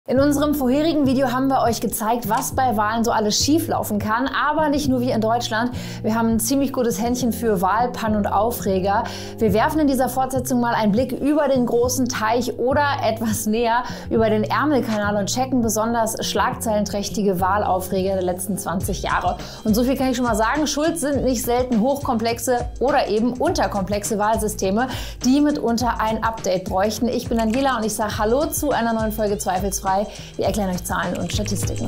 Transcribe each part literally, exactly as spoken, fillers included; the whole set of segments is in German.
In unserem vorherigen Video haben wir euch gezeigt, was bei Wahlen so alles schieflaufen kann, aber nicht nur wie in Deutschland. Wir haben ein ziemlich gutes Händchen für Wahlpannen und Aufreger. Wir werfen in dieser Fortsetzung mal einen Blick über den großen Teich oder etwas näher über den Ärmelkanal und checken besonders schlagzeilenträchtige Wahlaufreger der letzten zwanzig Jahre. Und so viel kann ich schon mal sagen, schuld sind nicht selten hochkomplexe oder eben unterkomplexe Wahlsysteme, die mitunter ein Update bräuchten. Ich bin Daniela und ich sage Hallo zu einer neuen Folge Zweifelsfrei. Wir erklären euch Zahlen und Statistiken.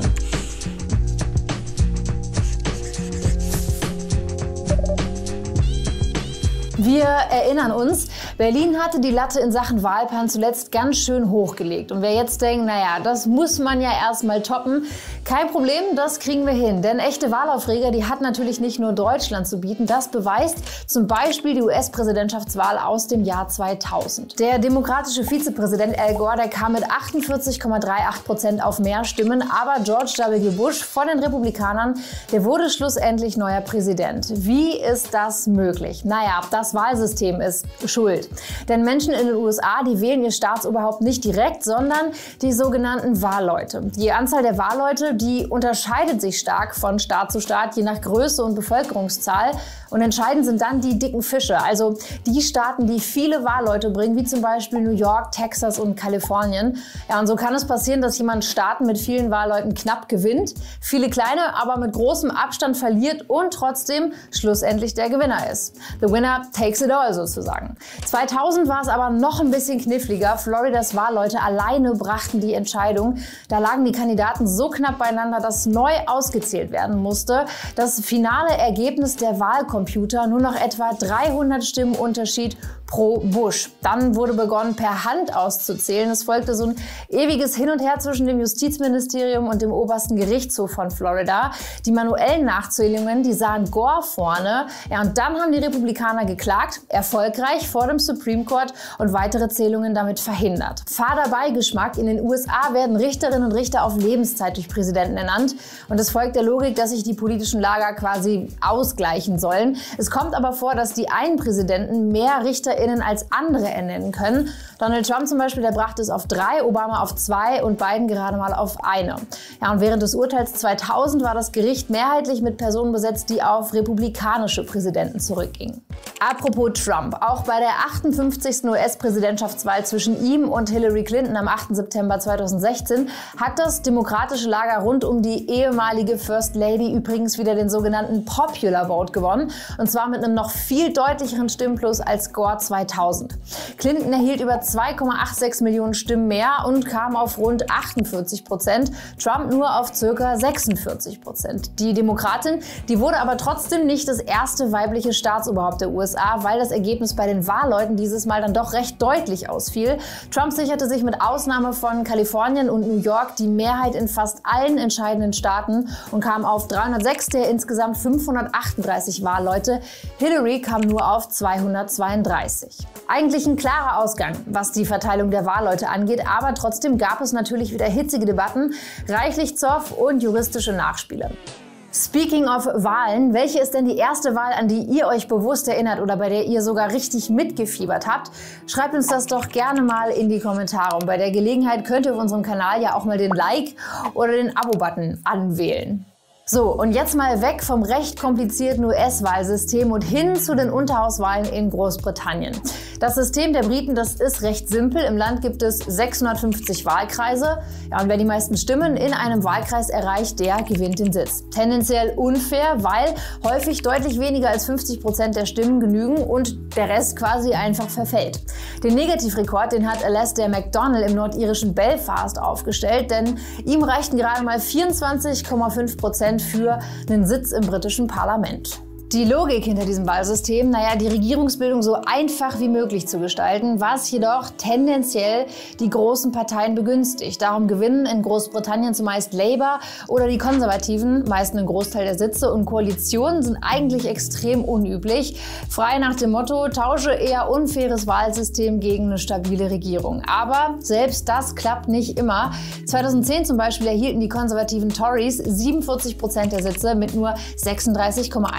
Wir erinnern uns, Berlin hatte die Latte in Sachen Wahlpannen zuletzt ganz schön hochgelegt. Und wer jetzt denkt, naja, das muss man ja erstmal toppen, kein Problem, das kriegen wir hin. Denn echte Wahlaufreger, die hat natürlich nicht nur Deutschland zu bieten. Das beweist zum Beispiel die U S-Präsidentschaftswahl aus dem Jahr zweitausend. Der demokratische Vizepräsident Al Gore, der kam mit achtundvierzig Komma achtunddreißig Prozent auf mehr Stimmen. Aber George W. Bush von den Republikanern, der wurde schlussendlich neuer Präsident. Wie ist das möglich? Naja, das Wahlsystem ist schuld. Denn Menschen in den U S A, die wählen ihr Staatsoberhaupt nicht direkt, sondern die sogenannten Wahlleute. Die Anzahl der Wahlleute, die unterscheidet sich stark von Staat zu Staat, je nach Größe und Bevölkerungszahl. Und entscheidend sind dann die dicken Fische, also die Staaten, die viele Wahlleute bringen, wie zum Beispiel New York, Texas und Kalifornien. Ja, und so kann es passieren, dass jemand Staaten mit vielen Wahlleuten knapp gewinnt, viele kleine aber mit großem Abstand verliert und trotzdem schlussendlich der Gewinner ist. The winner takes it all sozusagen. zweitausend war es aber noch ein bisschen kniffliger. Floridas Wahlleute alleine brachten die Entscheidung. Da lagen die Kandidaten so knapp beieinander, dass neu ausgezählt werden musste. Das finale Ergebnis der Wahlcomputer nur noch etwa dreihundert Stimmen Unterschied pro Bush. Dann wurde begonnen, per Hand auszuzählen. Es folgte so ein ewiges Hin und Her zwischen dem Justizministerium und dem obersten Gerichtshof von Florida. Die manuellen Nachzählungen, die sahen Gore vorne. Ja, und dann haben die Republikaner geklagt, erfolgreich vor dem Supreme Court und weitere Zählungen damit verhindert. Fader Beigeschmack: In den U S A werden Richterinnen und Richter auf Lebenszeit durch Präsidenten ernannt. Und es folgt der Logik, dass sich die politischen Lager quasi ausgleichen sollen. Es kommt aber vor, dass die einen Präsidenten mehr RichterInnen als andere ernennen können. Donald Trump zum Beispiel, der brachte es auf drei, Obama auf zwei und Biden gerade mal auf eine. Ja, und während des Urteils zweitausend war das Gericht mehrheitlich mit Personen besetzt, die auf republikanische Präsidenten zurückgingen. Apropos Trump, auch bei der achtundfünfzigsten U S-Präsidentschaftswahl zwischen ihm und Hillary Clinton am achten September zweitausendsechzehn hat das demokratische Lager rund um die ehemalige First Lady übrigens wieder den sogenannten Popular Vote gewonnen, und zwar mit einem noch viel deutlicheren Stimmenplus als Gore zweitausend. Clinton erhielt über zwei Komma sechsundachtzig Millionen Stimmen mehr und kam auf rund achtundvierzig Prozent, Trump nur auf ca. sechsundvierzig Prozent. Die Demokratin, die wurde aber trotzdem nicht das erste weibliche Staatsoberhaupt der U S A, weil das Ergebnis bei den Wahlleuten dieses Mal dann doch recht deutlich ausfiel. Trump sicherte sich mit Ausnahme von Kalifornien und New York die Mehrheit in fast allen entscheidenden Staaten und kam auf dreihundertsechs der insgesamt fünfhundertachtunddreißig Wahlleute. Hillary kam nur auf zweihundertzweiunddreißig. Eigentlich ein klarer Ausgang, was die Verteilung der Wahlleute angeht, aber trotzdem gab es natürlich wieder hitzige Debatten, reichlich Zoff und juristische Nachspiele. Speaking of Wahlen, welche ist denn die erste Wahl, an die ihr euch bewusst erinnert oder bei der ihr sogar richtig mitgefiebert habt? Schreibt uns das doch gerne mal in die Kommentare. Und bei der Gelegenheit könnt ihr auf unserem Kanal ja auch mal den Like oder den Abo-Button anwählen. So, und jetzt mal weg vom recht komplizierten U S-Wahlsystem und hin zu den Unterhauswahlen in Großbritannien. Das System der Briten, das ist recht simpel. Im Land gibt es sechshundertfünfzig Wahlkreise. Ja, und wer die meisten Stimmen in einem Wahlkreis erreicht, der gewinnt den Sitz. Tendenziell unfair, weil häufig deutlich weniger als fünfzig Prozent der Stimmen genügen und der Rest quasi einfach verfällt. Den Negativrekord, den hat Alastair McDonnell im nordirischen Belfast aufgestellt, denn ihm reichten gerade mal vierundzwanzig Komma fünf Prozent für einen Sitz im britischen Parlament. Die Logik hinter diesem Wahlsystem, naja, die Regierungsbildung so einfach wie möglich zu gestalten, was jedoch tendenziell die großen Parteien begünstigt. Darum gewinnen in Großbritannien zumeist Labour oder die Konservativen meist einen Großteil der Sitze, und Koalitionen sind eigentlich extrem unüblich. Frei nach dem Motto, tausche eher unfaires Wahlsystem gegen eine stabile Regierung. Aber selbst das klappt nicht immer. zweitausendzehn zum Beispiel erhielten die konservativen Tories siebenundvierzig Prozent der Sitze mit nur sechsunddreißig Komma eins Prozent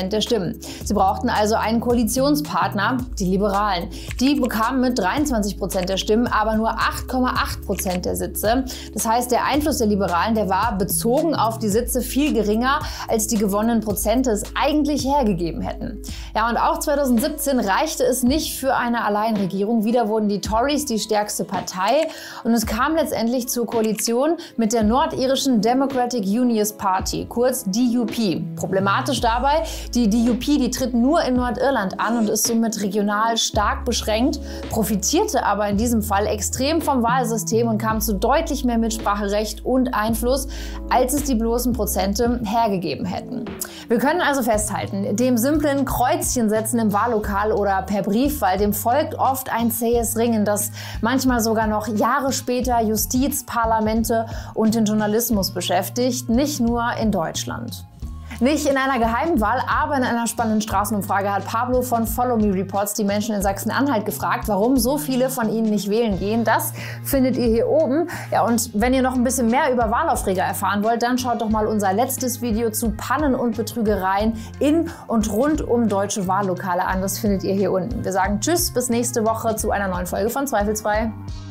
Prozent der Stimmen. Sie brauchten also einen Koalitionspartner, die Liberalen. Die bekamen mit dreiundzwanzig Prozent der Stimmen aber nur acht Komma acht Prozent der Sitze. Das heißt, der Einfluss der Liberalen, der war bezogen auf die Sitze viel geringer, als die gewonnenen Prozente es eigentlich hergegeben hätten. Ja, und auch zweitausendsiebzehn reichte es nicht für eine Alleinregierung. Wieder wurden die Tories die stärkste Partei und es kam letztendlich zur Koalition mit der nordirischen Democratic Unionist Party, kurz D U P. Problematisch dabei, die D U P, die tritt nur in Nordirland an und ist somit regional stark beschränkt, profitierte aber in diesem Fall extrem vom Wahlsystem und kam zu deutlich mehr Mitspracherecht und Einfluss, als es die bloßen Prozente hergegeben hätten. Wir können also festhalten, dem simplen Kreuzchen setzen im Wahllokal oder per Briefwahl, dem folgt oft ein zähes Ringen, das manchmal sogar noch Jahre später Justiz, Parlamente und den Journalismus beschäftigt, nicht nur in Deutschland. Nicht in einer geheimen Wahl, aber in einer spannenden Straßenumfrage hat Pablo von Follow Me Reports die Menschen in Sachsen-Anhalt gefragt, warum so viele von ihnen nicht wählen gehen. Das findet ihr hier oben. Ja, und wenn ihr noch ein bisschen mehr über Wahlaufreger erfahren wollt, dann schaut doch mal unser letztes Video zu Pannen und Betrügereien in und rund um deutsche Wahllokale an. Das findet ihr hier unten. Wir sagen Tschüss, bis nächste Woche zu einer neuen Folge von Zweifelsfrei.